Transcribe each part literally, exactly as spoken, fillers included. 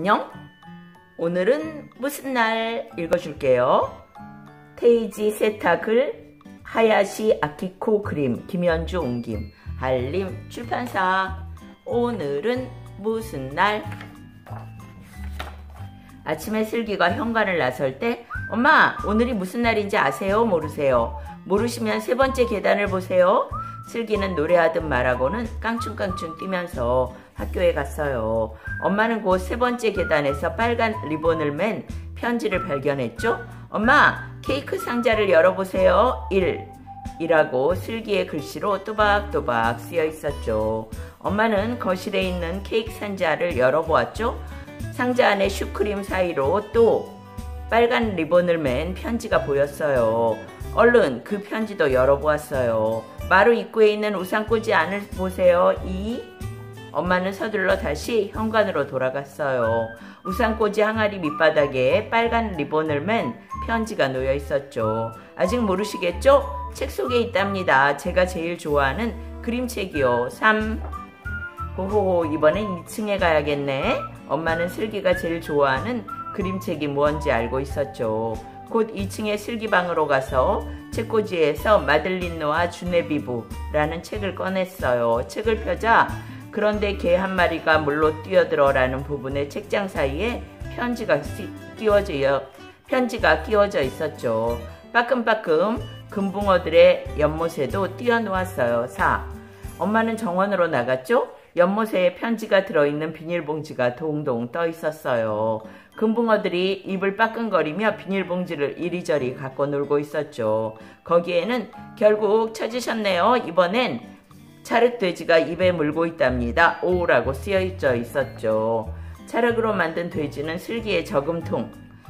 안녕? 오늘은 무슨 날 읽어줄게요. 테이지 세탁을 하야시 아키코 그림, 김현주 옮김, 한림 출판사. 오늘은 무슨 날? 아침에 슬기가 현관을 나설 때 엄마, 오늘이 무슨 날인지 아세요? 모르세요? 모르시면 세 번째 계단을 보세요. 슬기는 노래하듯 말하고는 깡충깡충 뛰면서 학교에 갔어요. 엄마는 곧 세 번째 계단에서 빨간 리본을 맨 편지를 발견했죠. 엄마, 케이크 상자를 열어보세요. 일 이라고 슬기의 글씨로 또박또박 쓰여 있었죠. 엄마는 거실에 있는 케이크 상자를 열어보았죠. 상자 안에 슈크림 사이로 또 빨간 리본을 맨 편지가 보였어요. 얼른 그 편지도 열어보았어요. 마루 입구에 있는 우산꽂이 안을 보세요. 이 엄마는 서둘러 다시 현관으로 돌아갔어요. 우산꽂이 항아리 밑바닥에 빨간 리본을 맨 편지가 놓여 있었죠. 아직 모르시겠죠? 책 속에 있답니다. 제가 제일 좋아하는 그림책이요. 삼 호호호, 이번엔 이 층에 가야겠네. 엄마는 슬기가 제일 좋아하는 그림책이 뭔지 알고 있었죠. 곧 이 층의 슬기방으로 가서 책꽂이에서 마들린 노아 주네비브라는 책을 꺼냈어요. 책을 펴자 그런데 개 한 마리가 물로 뛰어들어 라는 부분의 책장 사이에 편지가 끼워져, 편지가 끼워져 있었죠. 빠끔빠끔 금붕어들의 연못에도 띄워놓았어요. 사 엄마는 정원으로 나갔죠. 연못에 편지가 들어있는 비닐봉지가 동동 떠 있었어요. 금붕어들이 입을 빠끈거리며 비닐봉지를 이리저리 갖고 놀고 있었죠. 거기에는 결국 찾으셨네요. 이번엔 찰흙돼지가 입에 물고 있답니다. 오라고 쓰여져 있었죠. 찰흙으로 만든 돼지는 슬기의 저금통,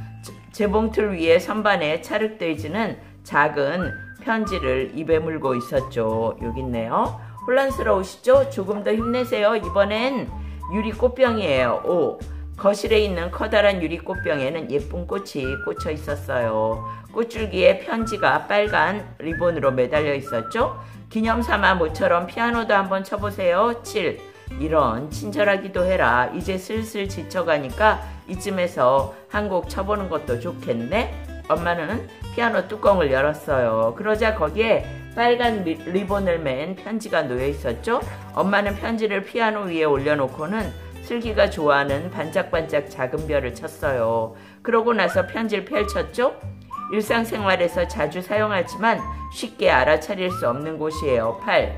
재봉틀 위에 선반에 찰흙돼지는 작은 편지를 입에 물고 있었죠. 여기 있네요. 혼란스러우시죠? 조금 더 힘내세요. 이번엔 유리꽃병이에요. 오 거실에 있는 커다란 유리꽃병에는 예쁜 꽃이 꽂혀 있었어요. 꽃줄기에 편지가 빨간 리본으로 매달려 있었죠. 기념삼아 모처럼 피아노도 한번 쳐보세요. 칠 이런 친절하기도 해라. 이제 슬슬 지쳐가니까 이쯤에서 한 곡 쳐보는 것도 좋겠네. 엄마는 피아노 뚜껑을 열었어요. 그러자 거기에 빨간 리, 리본을 맨 편지가 놓여 있었죠. 엄마는 편지를 피아노 위에 올려놓고는 슬기가 좋아하는 반짝반짝 작은 별을 쳤어요. 그러고 나서 편지를 펼쳤죠. 일상생활에서 자주 사용하지만 쉽게 알아차릴 수 없는 곳이에요. 팔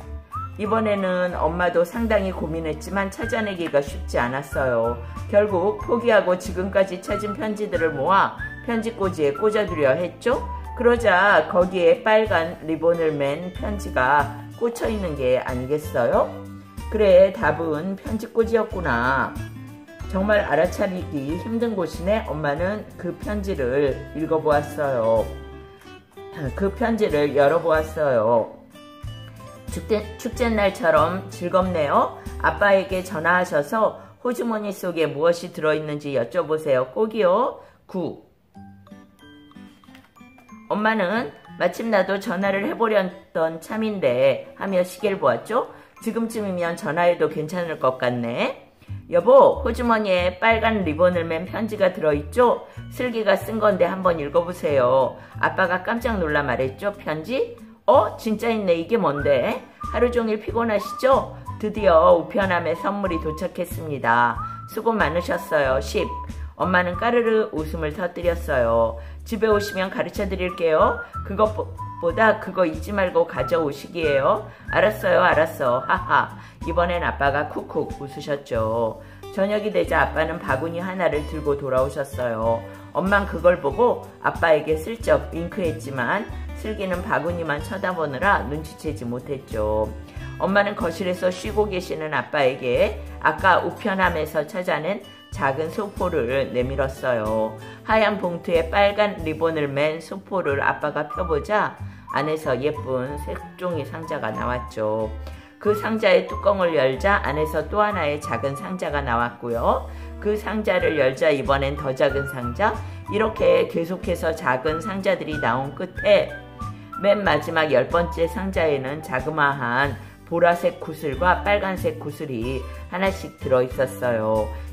이번에는 엄마도 상당히 고민했지만 찾아내기가 쉽지 않았어요. 결국 포기하고 지금까지 찾은 편지들을 모아 편지꽂이에 꽂아두려 했죠. 그러자 거기에 빨간 리본을 맨 편지가 꽂혀 있는 게 아니겠어요? 그래, 답은 편지꽂이였구나. 정말 알아차리기 힘든 곳이네. 엄마는 그 편지를 읽어보았어요. 그 편지를 열어보았어요. 축제, 축제날처럼 즐겁네요. 아빠에게 전화하셔서 호주머니 속에 무엇이 들어있는지 여쭤보세요. 꼭이요. 구 엄마는 마침 나도 전화를 해보려던 참인데 하며 시계를 보았죠. 지금쯤이면 전화해도 괜찮을 것 같네. 여보, 호주머니에 빨간 리본을 맨 편지가 들어있죠? 슬기가 쓴 건데 한번 읽어보세요. 아빠가 깜짝 놀라 말했죠. 편지? 어? 진짜 있네. 이게 뭔데? 하루 종일 피곤하시죠? 드디어 우편함에 선물이 도착했습니다. 수고 많으셨어요. 십 엄마는 까르르 웃음을 터뜨렸어요. 집에 오시면 가르쳐 드릴게요. 그것보다 그거 잊지 말고 가져오시기에요. 알았어요, 알았어. 하하. 이번엔 아빠가 쿡쿡 웃으셨죠. 저녁이 되자 아빠는 바구니 하나를 들고 돌아오셨어요. 엄만 그걸 보고 아빠에게 슬쩍 윙크했지만 슬기는 바구니만 쳐다보느라 눈치채지 못했죠. 엄마는 거실에서 쉬고 계시는 아빠에게 아까 우편함에서 찾아낸 작은 소포를 내밀었어요. 하얀 봉투에 빨간 리본을 맨 소포를 아빠가 펴보자 안에서 예쁜 색종이 상자가 나왔죠. 그 상자의 뚜껑을 열자 안에서 또 하나의 작은 상자가 나왔고요. 그 상자를 열자 이번엔 더 작은 상자, 이렇게 계속해서 작은 상자들이 나온 끝에 맨 마지막 열 번째 상자에는 자그마한 보라색 구슬과 빨간색 구슬이 하나씩 들어있었어요.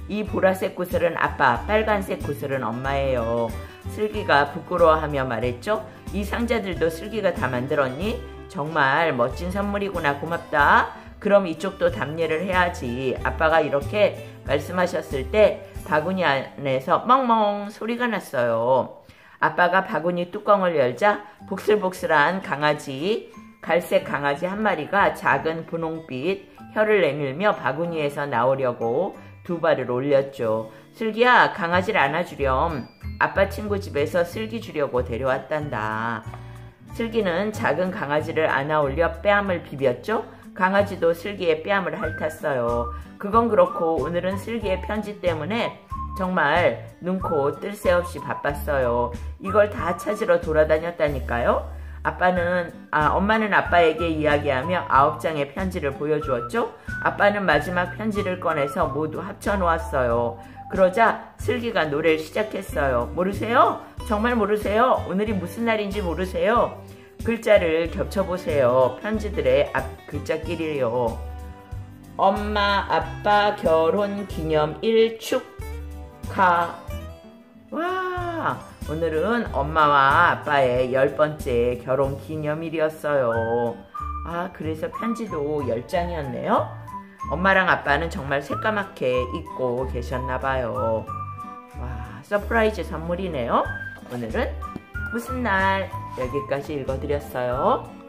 이 보라색 구슬은 아빠, 빨간색 구슬은 엄마예요. 슬기가 부끄러워하며 말했죠. 이 상자들도 슬기가 다 만들었니? 정말 멋진 선물이구나. 고맙다. 그럼 이쪽도 답례를 해야지. 아빠가 이렇게 말씀하셨을 때 바구니 안에서 멍멍 소리가 났어요. 아빠가 바구니 뚜껑을 열자 복슬복슬한 강아지, 갈색 강아지 한 마리가 작은 분홍빛 혀를 내밀며 바구니에서 나오려고 두 발을 올렸죠. 슬기야, 강아지를 안아주렴. 아빠 친구 집에서 슬기 주려고 데려왔단다. 슬기는 작은 강아지를 안아 올려 뺨을 비볐죠. 강아지도 슬기의 뺨을 핥았어요. 그건 그렇고 오늘은 슬기의 편지 때문에 정말 눈코 뜰 새 없이 바빴어요. 이걸 다 찾으러 돌아다녔다니까요. 아빠는, 아, 엄마는 아빠에게 이야기하며 아홉 장의 편지를 보여주었죠. 아빠는 마지막 편지를 꺼내서 모두 합쳐놓았어요. 그러자 슬기가 노래를 시작했어요. 모르세요? 정말 모르세요? 오늘이 무슨 날인지 모르세요? 글자를 겹쳐보세요. 편지들의 앞 글자끼리요. 엄마 아빠 결혼 기념일 축하. 와, 오늘은 엄마와 아빠의 열 번째 결혼 기념일이었어요. 아, 그래서 편지도 열 장이었네요. 엄마랑 아빠는 정말 새까맣게 잊고 계셨나봐요. 와, 서프라이즈 선물이네요. 오늘은 무슨 날? 여기까지 읽어드렸어요.